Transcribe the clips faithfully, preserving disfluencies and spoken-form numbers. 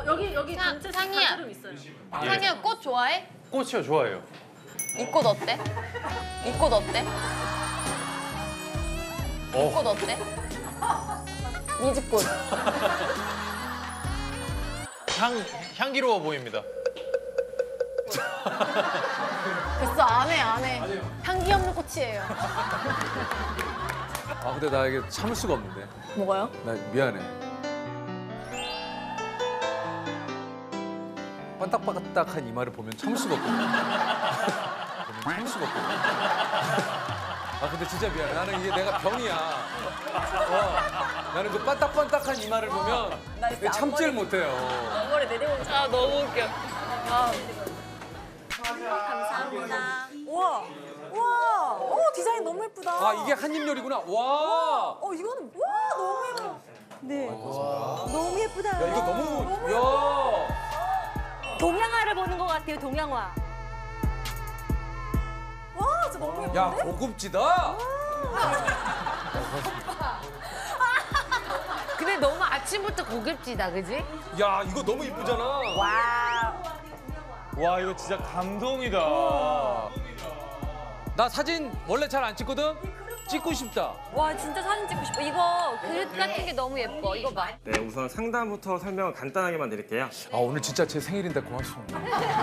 여기 여기 상- 전체 상이야. 단체룸 있어요. 상이야 꽃 좋아해? 꽃이요, 좋아해요. 이 꽃 어때? 이 꽃 어때? 이 어. 꽃 어때? 미즈꽃. 향, 향기로워 보입니다. 됐어 안 해 안 해. 향기 없는 꽃이에요. 아 근데 나 이게 참을 수가 없는데. 뭐가요? 나 미안해. 반딱반딱한 이마를 보면 참을 수가 없거든. 보면 참을 수가 없거든. 아 근데 진짜 미안해. 나는 이게 내가 병이야. 어, 나는 그 반딱반딱한 이마를 보면 진짜 참지를 못해요. 앞머리 내리고. 아 너무 웃겨. 아. 감사합니다. 우와, 우와, 오 디자인 너무 예쁘다. 아 이게 한입 요리구나. 와. 어 이거는 와 너무 예뻐. 네, 너무 예쁘다. 야 이거 너무. 야. 동양화를 보는 것 같아요, 동양화. 와, 진짜 너무 예쁜데? 야 고급지다. 근데 너무 아침부터 고급지다 그지? 야 이거 너무 이쁘잖아. 와, 와, 이거 진짜 감동이다. 나 사진 원래 잘 안 찍거든. 찍고 싶다. 와 진짜 사진 찍고 싶어. 이거 그릇 같은 게 너무 예뻐. 이거 봐. 네, 우선 상담부터 설명을 간단하게만 드릴게요. 아 오늘 진짜 제 생일인데 고맙습니다.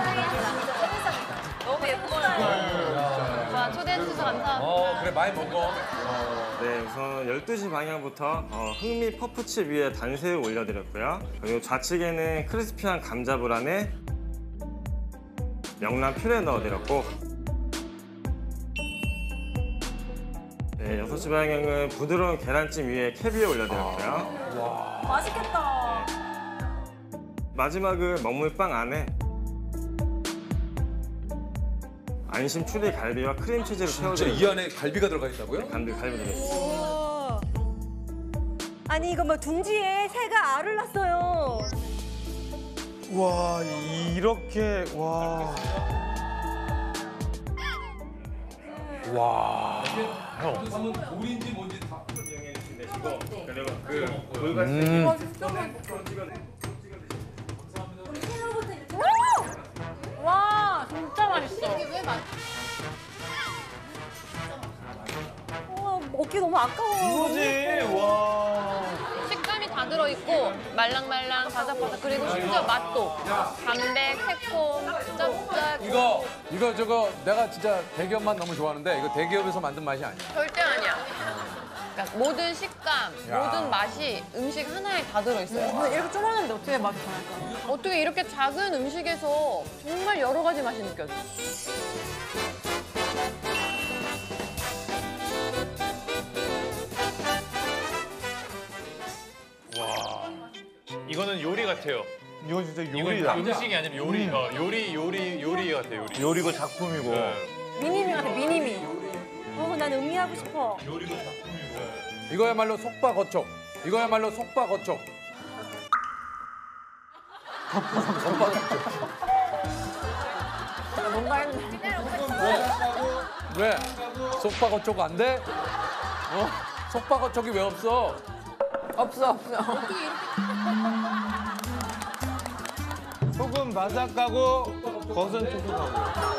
너무 예뻐요. 와 초대해 주셔서 감사합니다. 어 그래 많이 먹어. 네, 우선 열두 시 방향부터 어, 흑미 퍼프칩 위에 단새우 올려드렸고요. 그리고 좌측에는 크리스피한 감자불 안에 명란 퓨레 넣어드렸고, 네, 여섯 시 방향은 부드러운 계란찜 위에 캐비어 올려드렸고요. 맛있겠다. 마지막은 먹물빵 안에 안심 추리 갈비와 크림치즈를 진짜 채워드렸고요. 이 안에 갈비가 들어가 있다고요? 갈비, 갈비 들었어요. 우와. 아니 이거 뭐 둥지에 새가 알을 낳았어요. 와, 이렇게, 와. 와. 형. 돌인지 뭔지 다. 그리고 그 돌같이 음. 와 진짜 맛있어. 우와 먹기 너무 아까워. 이거지, 와. 식감이 다 들어있고 말랑말랑 바삭바삭 그리고 심지어 맛도 담백, 새콤, 짭짭. 이거 이거 저거 내가 진짜 대기업만 너무 좋아하는데 이거 대기업에서 만든 맛이 아니야. 절대 아니야. 그러니까 모든 식감, 야. 모든 맛이 음식 하나에 다 들어있어요. 근데 이렇게 조그만한데 어떻게 맛이 다를까? 어떻게 이렇게 작은 음식에서 정말 여러 가지 맛이 느껴져. 와. 이거는 요리 같아요. 이건 진짜 이건 요리다. 음식이 아니면 요리, 어, 요리, 요리, 요리 같아, 요리. 요리고 작품이고. 네. 미니미 같아 미니미. 어, 난 음미하고 싶어. 이거야말로 속바거촉. 이거야말로 속바거촉. 속바거촉. 뭔가 했는데. 왜? 속바거촉 안 돼? 어? 속바거촉이 왜 없어? 없어, 없어. 소금 바삭하고 겉은 촉촉하고.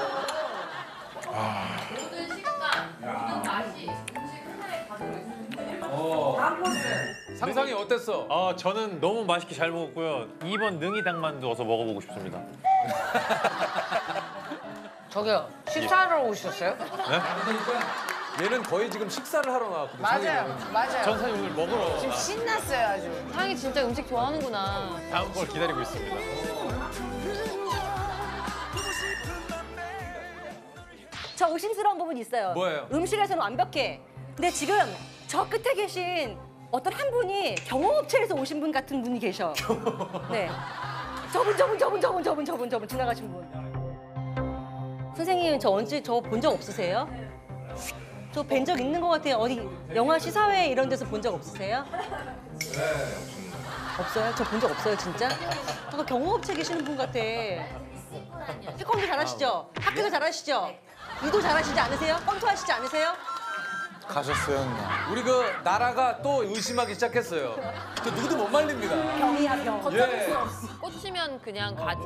모든 식감, 모든 맛이 음식 하나에 다 들어있어요. 상상이 어땠어? 아, 저는 너무 맛있게 잘 먹었고요. 이 번 능이 닭만두 어서 먹어보고 싶습니다. 저기요, 식사하러 오셨어요? 얘는 거의 지금 식사를 하러 나왔거든. 맞아요, 맞아요. 전 사실 오늘 먹으러 지금 신났어요, 아주. 사랑이 진짜 음식 좋아하는구나. 다음 걸 기다리고 있습니다. 저 의심스러운 부분이 있어요. 뭐예요? 음식에서는 완벽해. 근데 지금 저 끝에 계신 어떤 한 분이 경호업체에서 오신 분 같은 분이 계셔. 네. 저분, 저분, 저분, 저분, 저분, 저분, 저분 지나가신 분. 선생님, 저 언제 저 본 적 없으세요? 저 뵌 적 있는 것 같아요. 어디 영화 시사회 이런 데서 본 적 없으세요? 없어요? 저 본 적 없어요, 진짜? 아까 경호업체 계시는 분 같아. 태권도 잘하시죠? 학교도 잘하시죠? 유도 잘하시지 않으세요? 권투 하시지 않으세요? 가셨어요, 누나. 우리 그 나라가 또 의심하기 시작했어요. 저 누구도 못 말립니다. 병이야 병. 예. 꽂히면 그냥 가지.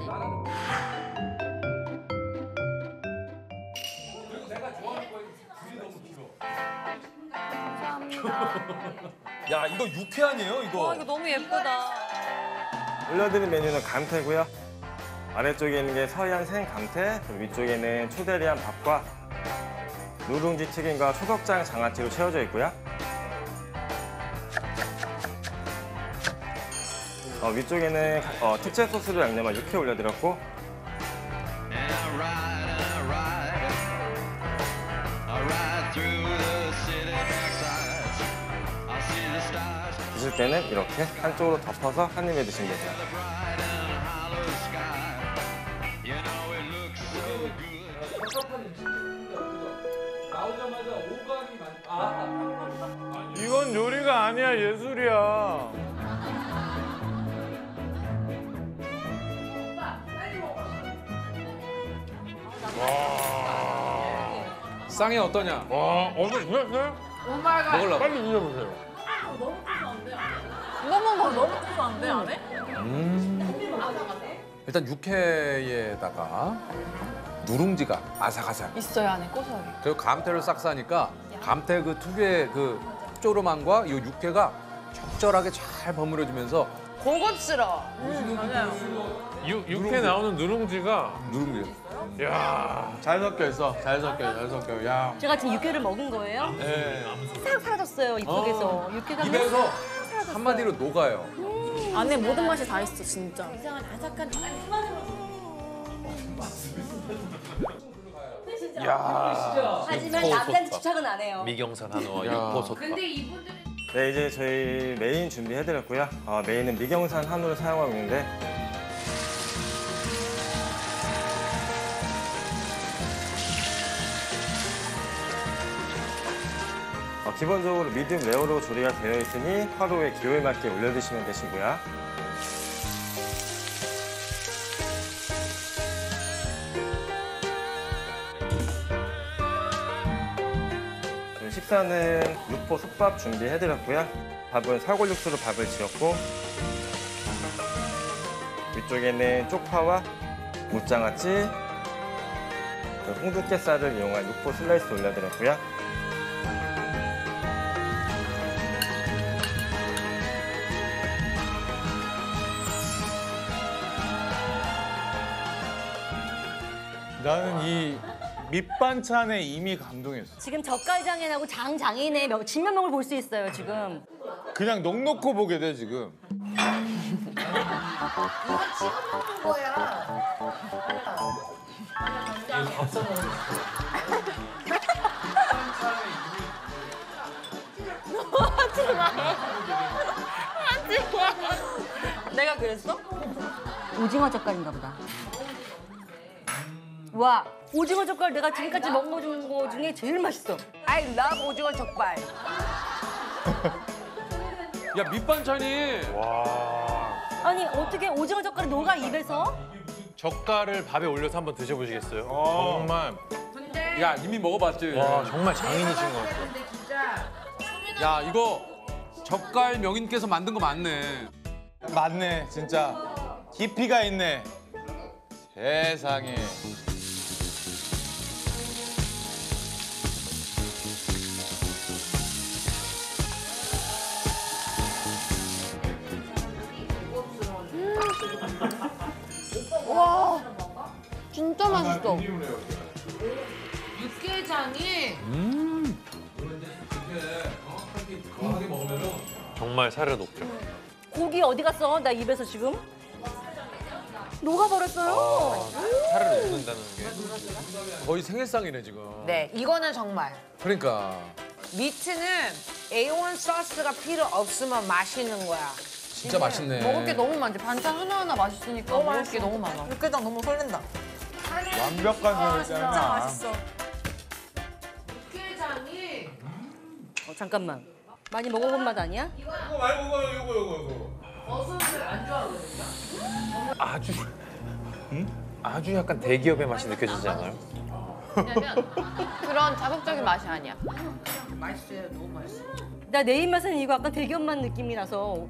야 이거 육회 아니에요 이거? 와, 이거 너무 예쁘다. 올려드린 메뉴는 감태고요. 아래쪽에 있는 게 서해안 생감태, 그리고 위쪽에는 초대리안 밥과 누룽지 튀김과 초석장 장아찌로 채워져 있고요. 어, 위쪽에는 어, 특제 소스로 양념한 육회 올려드렸고 드실 때는 이렇게 한쪽으로 덮어서 한 입에 드시면 되세요. 나오자마자 오감이 많. 아. 이건 요리가 아니야, 예술이야. 쌍이 어떠냐? 와, 어제 드셨어요? 먹으려고. 빨리 드셔보세요. 너무 뭐 너무 고소한데 안에? 일단 육회에다가 누룽지가 아삭아삭. 있어요 안에 고소하게. 그리고 감태를 싹 싸니까 감태 그 특유의 그 쪼름함과 이 육회가 적절하게 잘 버무려지면서 고급스러워. 육, 육회 나오는 누룽지가 누룽지. 야 잘 섞여 있어. 잘 섞여, 잘 섞여. 야. 제가 지금 육회를 먹은 거예요. 네. 싹 사라졌어요 입속에서. 육회가 입에서 한마디로 녹아요. 안에 모든 맛이 다 있어 진짜. 하지만 남자는 집착은 안 해요. 미경산 한우와 육포솥밥. 네, 이제 저희 메인 준비해드렸고요. 어, 메인은 미경산 한우를 사용하고 있는데 어, 기본적으로 미디움 레어로 조리가 되어 있으니 화로에 기호에 맞게 올려드시면 되시고요. 식사는 육포 솥밥 준비해드렸고요. 밥은 사골 육수로 밥을 지었고 위쪽에는 쪽파와 무장아찌, 홍두깨살을 이용한 육포 슬라이스 올려드렸고요. 나는 이 밑반찬에 이미 감동했어. 지금 젓갈장인하고 장장인의 명- 진면목을 볼 수 있어요 지금. 그냥 녹놓고 보게 돼, 지금. 내가 그랬어? 오징어 젓갈인가 보다. 와 오징어 젓갈 내가 지금까지 먹어본 거 중에 제일 맛있어. I love 오징어 족발. 야 밑반찬이 와. 아니 어떻게 오징어 젓갈이 녹아 입에서? 젓갈을 밥에 올려서 한번 드셔보시겠어요? 어. 정말 야 이미 먹어봤지. 와 정말 장인이신 것 같아요. 야 이거 젓갈 명인께서 만든 거 맞네. 맞네, 진짜. 깊이가 있네. 세상에. 와 진짜 맛있어. 육개장이 정말 살을 녹죠. 고기 어디 갔어? 나 입에서 지금 녹아버렸어요. 살을 녹는다는 게. 거의 생일상이네 지금. 네, 이거는 정말. 그러니까 미트는 에이 원 소스가 필요 없으면 맛있는 거야. 진짜 맛있네. 먹을 게 너무 많지. 반찬 하나하나 맛있으니까 먹을 게 너무 많아. 육개장 너무 설렌다. 완벽한 소리잖아. 육개장이 어, 잠깐만. 많이 먹어본 맛 아니야? 이거 말고 이거 이거 이거 이거. 버섯을 안 좋아하거든요. 아주 아주 약간 대기업의 맛이 느껴지지 않아요? 왜냐면 그런 자극적인 맛이 아니야. 맛있어요. 너무 맛있어. 나 내 입맛은 이거 약간 대견맛 느낌이 나서.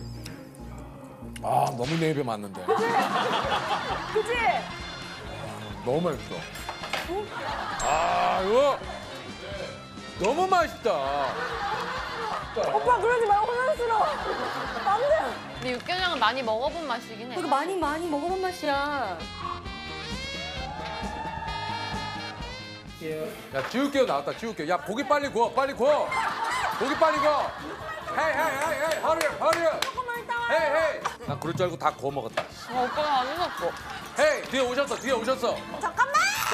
아 너무 내 입에 맞는데. 그치? 너무 맛있어. 아 이거 너무 맛있다. 오빠 그러지 말고 혼란스러워. 안 돼. 근데 육개장은 많이 먹어본 맛이긴 해. 이거 많이 많이 먹어본 맛이야. 야 지울게요 나왔다 지울게요. 야 고기 빨리 구워 빨리 구워. 고기 빨리 구워. 헤이 헤이 헤이 헤이 허리 허리. 조금만 있다 와. 헤이 헤이. 나 그럴 줄 알고 다 구워 먹었다. 어, 오빠가 안 웃었어. 헤이 뒤에 오셨어 뒤에 오셨어. 잠깐만.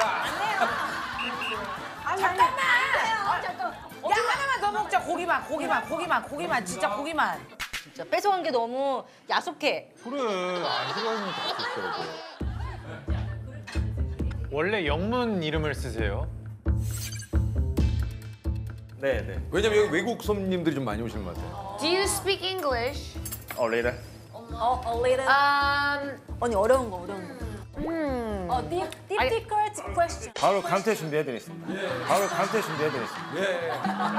아니, 잠깐만. 아, 잠깐. 야 하나만 더 먹자. 고기만, 고기만, 고기만, 고기만. 진짜 고기만. 진짜 뺏어간 게 너무 야속해. 그래 안 싫어하는 것도 있어. 원래 영문 이름을 쓰세요? 네, 네. 왜냐면 여기 외국 손님들이 좀 많이 오시는 것 같아요. Do you speak English? 어, 레이더. 어, a little. Um, 언니 어려운 거 어려운 거. 음. 어, deep, difficult question. 바로 감태 준비해드리겠습니다. 바로 감태 준비해드리겠습니다. 예.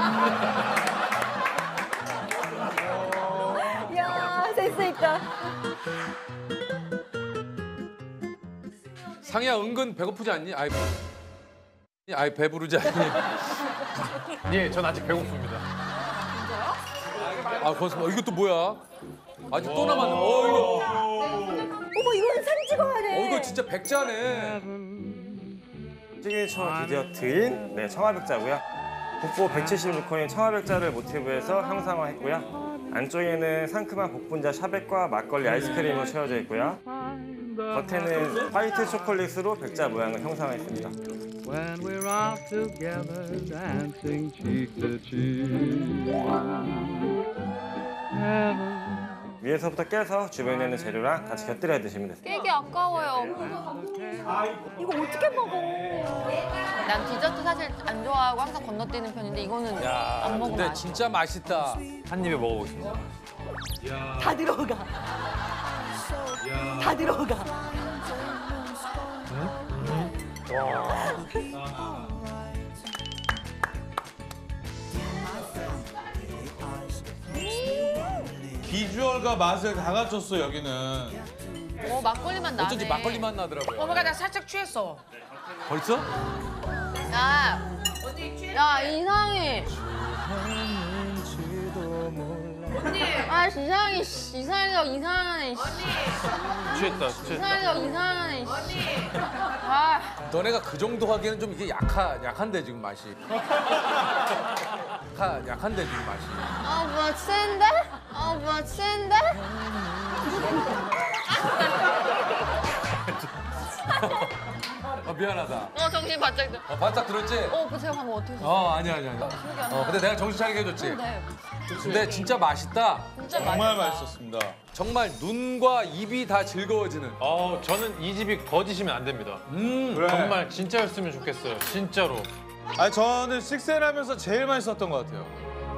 야 센스 있다. 상이야 은근 배고프지 않니? 아이, 아이 배부르지 않니? 예, 전 아직 배고픕니다. 아 벌써 어, 이것도 뭐야? 아직 또 남았네. 어 이거 어머 이거는 사진 찍어야 돼. 어 이거 진짜 백자네. 시그니처 디저트인 네, 청아백자고요. 국보 백칠십육 호인 청아백자를 모티브로 해서 형상화했고요. 안쪽에는 상큼한 복분자 샤벳과 막걸리 아이스크림으로 채워져 있고요. 겉에는 화이트 초콜릿으로 백자 모양을 형상화했습니다. When we're all together dancing cheek to cheek. Heaven. 위에서부터 깨서 주변에 있는 재료랑 같이 곁들여 드시면 됩니다. 깨기 아까워요. 이거 어떻게 먹어? 난 디저트 사실 안 좋아하고 항상 건너뛰는 편인데 이거는 야 안 먹으면 근데 안 돼. 진짜 맛있다. 한 입에 먹어보겠습니다. 다 들어가. 다 들어가. 비주얼과 맛을 다 갖췄어 여기는. 어, 막걸리만 나네. 어쩐지 막걸리 맛 나더라고요. 어머가 나 살짝 취했어. 벌써? 야, 야 이상해. 아 이상해, 씨. 이상해서 이상하네. 씨. 취했다, 취했다. 이상해서 이상하네. 씨. 아, 너네가 그 정도 하기에는 좀 이게 약하 약한데 지금 맛이. 약하 약한데 지금 맛이. 아 뭐야 센데? 아 뭐야 센데? 어 미안하다. 어 정신 바짝 들. 어 바짝 들었지? 어, 그 제가 방금 어떻게 했어? 어 아니야 아니야 아니야. 어 근데 내가 정신 차리게 해줬지. 네, 근데 진짜 맛있다. 진짜 정말 맛있다. 맛있었습니다. 정말 눈과 입이 다 즐거워지는. 어, 저는 이 집이 거짓이면 안 됩니다. 음. 그래. 정말 진짜였으면 좋겠어요. 진짜로. 아 저는 식사를 하면서 제일 맛있었던 것 같아요.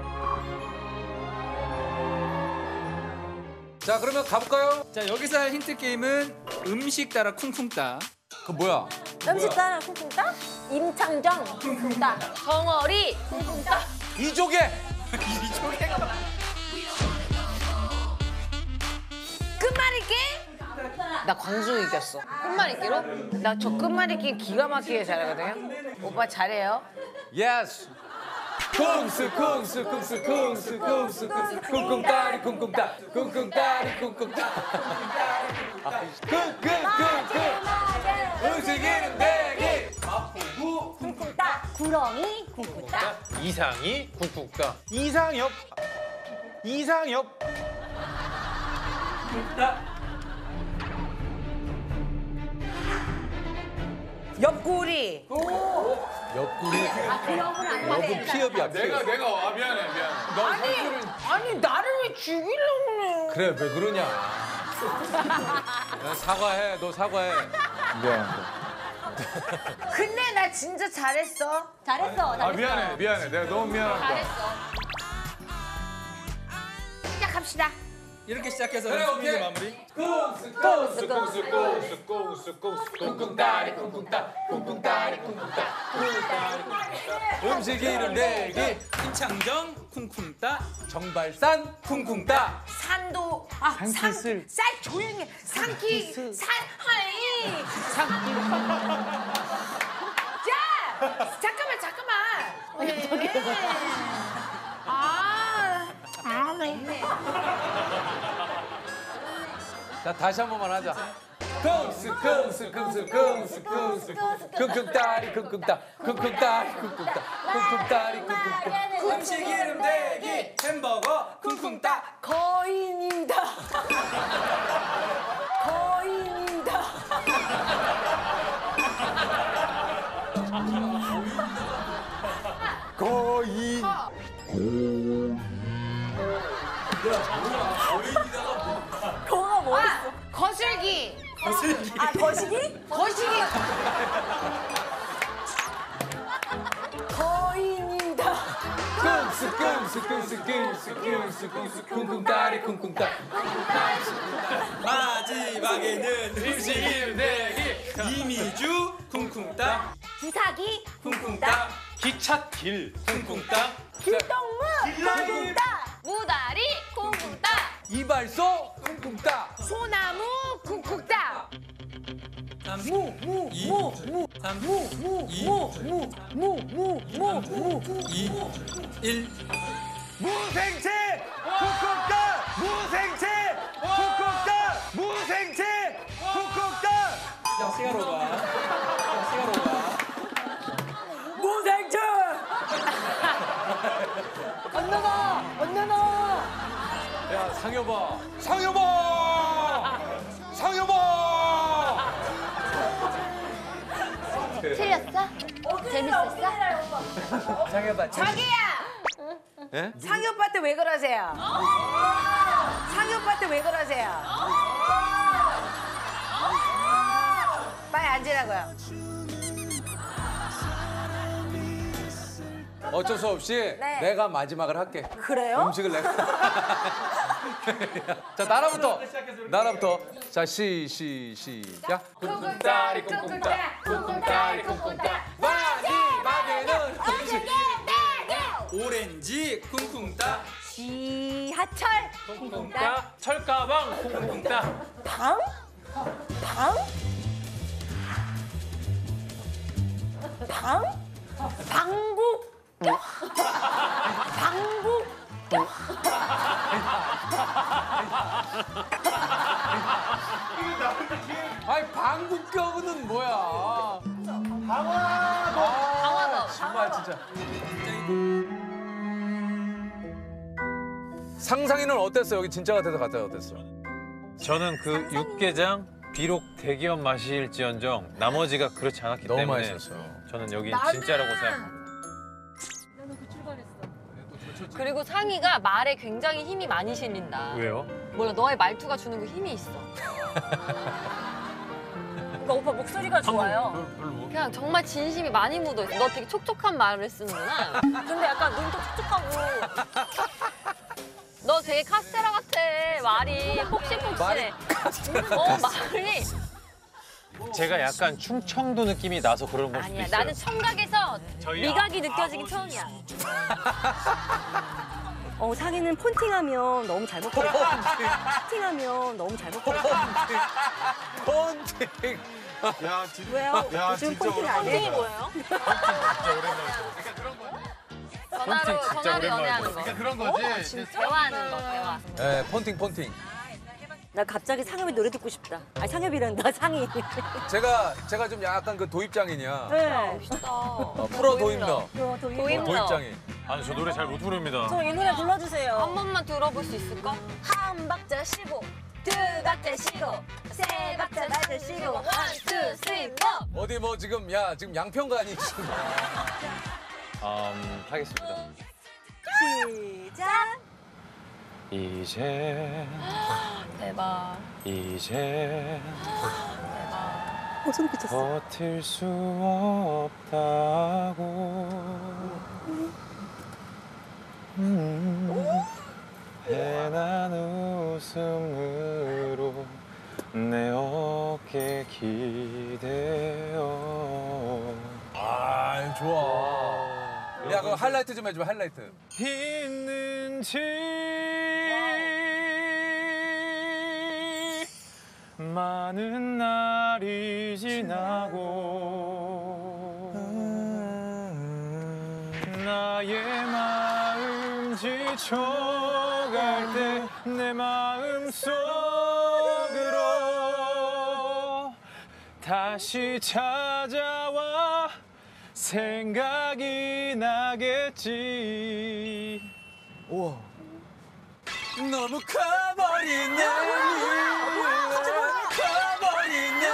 자 그러면 가볼까요? 자 여기서 할 힌트 게임은 음식 따라 쿵쿵 따. 그 뭐야? 음식 따라 쿵쿵따? 임창정 쿵쿵따. 덩어리 쿵쿵따. 이조개. 끝말잇기? 나 광수 이겼어. 끝말잇기로? 나 저 끝말잇기 기가 막히게 잘하거든요. 오빠 잘해요. 예스. 쿵스 쿵스 쿵스 쿵스 쿵스 쿵스 쿵쿵 따리 쿵쿵 따 쿵쿵 따리 쿵쿵 따 쿵쿵쿵쿵 음식이는 내기 쿵쿵따. 구렁이 쿵쿵따. 이상이 쿵쿵따. 이상엽. 이상엽. 옆구리. 옆구리 옆은 피업이야 피업. 내가 아 미안해 미안해. 아니, 아니 나를 왜 죽이려고 그래. 그래 왜 그러냐. 야, 사과해 너 사과해. 미안합니다. 근데 나 진짜 잘했어. 잘했어. 아 잘했어. 미안해 미안해 내가 너무 미안합니다. 잘했어. 시작합시다. 이렇게 시작해서 그래, 음식 오케이. 마무리. 쿵쿵 꽁스 꽁스 꽁스 꽁스 꽁스 꽁스 쿵쿵따리 쿵쿵따 쿵쿵따리 쿵쿵따 쿵쿵따리 쿵쿵따 음식 이름 내기 임창정 쿵쿵따 정발산 쿵쿵따 산도 아 산, 쌀 조용히 해. 산기 산 하이 산기 자 잠깐만 잠깐만 네. 아, 아 네. 자 다시 한 번만 하자. 쿵스 쿵스 쿵스 쿵스 쿵스 쿵쿵따리 쿵쿵따 쿵쿵따리 쿵쿵따 쿵쿵따리 쿵쿵따 음식 이름 대기 햄버거 쿵쿵따 거인이다. 거인이다. 거인. 거가 뭐야? 아, 거슬기 거슬기 아 거시기? 거시기 거인이다. 쿵스 쿵스 쿵스 쿵스 쿵스 쿵스 쿵쿵따리 쿵쿵따 마지막에는 음식 이름 대기 이미주 쿵쿵따 기사기 쿵쿵따 기찻길. 쿵쿵따 길동무 쿵쿵따. 무다리 쿵쿵따. 이발소 쿵쿵따 소나무 쿵쿵따 이 일 무생채 쿵쿵따 무생채 쿵쿵따 무생채 쿵쿵따 야 시가로 가. 야 시가로 가. 무생채. 건너가 건너가. 야 상여봐 상여봐 상여봐 틀렸어? 재밌었어? 상여봐 자기야 예? 상희 오빠한테 왜 그러세요? 상희 오빠한테 왜 그러세요? 빨리 앉으라고요. 어쩔 수 없이 내가 마지막을 할게. 그래요? 음식을 내가. 자 나라부터 나라부터 자 시 시 시작. 쿵쿵따리 쿵쿵따 쿵쿵따리 쿵쿵따 마지막에는 음식 오렌지 쿵쿵따 지하철 쿵쿵따. 철가방 쿵쿵따. 방? 방? 방? 방구? 방구? 아니 방구격은 뭐야? 방화도. 정말 진짜. 상상이는 어땠어? 여기 진짜 같아서 갔다 어땠어? 저는 그 육개장 비록 대기업 맛일지언정 나머지가 그렇지 않았기 너무 때문에 맛있었어요. 저는 여기 진짜라고 생각합니다. 그리고 상희가 말에 굉장히 힘이 많이 실린다. 왜요? 몰라, 너의 말투가 주는 그 힘이 있어. 그러니까 오빠 목소리가 좋아요. 그냥 정말 진심이 많이 묻어 있어. 너 되게 촉촉한 말을 쓰는구나. 근데 약간 눈도 촉촉하고. 너 되게 카스테라 같아. 말이 폭신폭신해. 어, 말이. 제가 약간 충청도 느낌이 나서 그런 걸 수도 아니야, 있어요. 나는 청각에서 저희 미각이 느껴지긴 처음이야. 어, 상희는 폰팅하면 너무 잘 먹고. 폰팅하면 너무 잘 먹고. 폰팅. 야, 진, 왜요? 야, 요즘 진짜 폰팅 안 폰팅이 해요? 뭐예요? 전화로, 폰팅 진짜 전화로 오랜만이다. 연애하는 거. 그런 거지. 대화하는 거, 대화. 네, 폰팅 폰팅. 나 갑자기 상엽이 노래 듣고 싶다. 아니 상엽이란다 상희. 제가 제가 좀 약간 그 도입장이냐. 네. 멋있다. 어, 프로 도입너. 도입너. 도입장인. 아니 저 노래 잘 못 부릅니다. 저 이 노래 불러주세요. 한 번만 들어볼 수 있을까? 한 박자 쉬고 두 박자 쉬고 세 박자 다시 쉬고 원, 투, 쓰리, 포. 어디 뭐 지금 야 지금 양평가니 지금. 음, 하겠습니다. 시작. 이제 대박. 이제 어, 소리 미쳤어. 버틸 수 없다고 음, 해난 웃음으로 내 어깨 기대어. 아, 좋아. 야, 그 하이라이트 좀 해줘, 하이라이트. 있는지 많은 날이 지나고 나의 마음 지쳐갈 때 내 마음 속으로 다시 찾아와 생각이 나겠지. 우와. 너무 커버린 내 커버린 내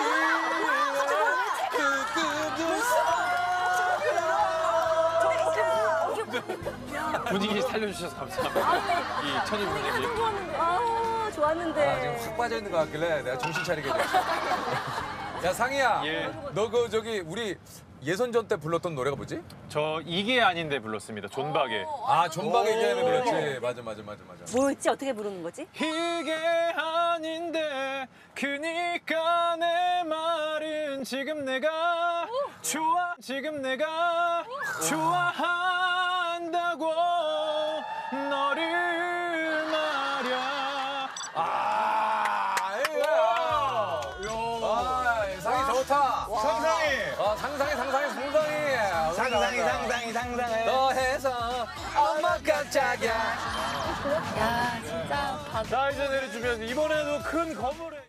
분위기 살려주셔서 감사합니다. 이 천일 분위기. 아, 좋았는데. 아, 지금 확 빠져 있는 것 같길래 내가 정신 차리게 됐어. 야, 상희야. 예. 너 그 저기 우리 예선전 때 불렀던 노래가 뭐지? 저 이게 아닌데 불렀습니다. 존박에. 아, 존박의 얘기하는 그렇지. 맞아, 맞아, 맞아, 맞아. 뭐였지? 어떻게 부르는 거지? 이게 아닌데 그니까 내 말은 지금 내가 좋아 지금 내가 좋아한다고 너를 말야. 아, 아, 상희 좋다. 상상이. 어, 상상이, 상상이, 상상이. 상상이, 상상이, 상상이. 너 해서 엄마 깜짝이야. 야 진짜 다 자 이제 내려주면 이번에도 큰 건물에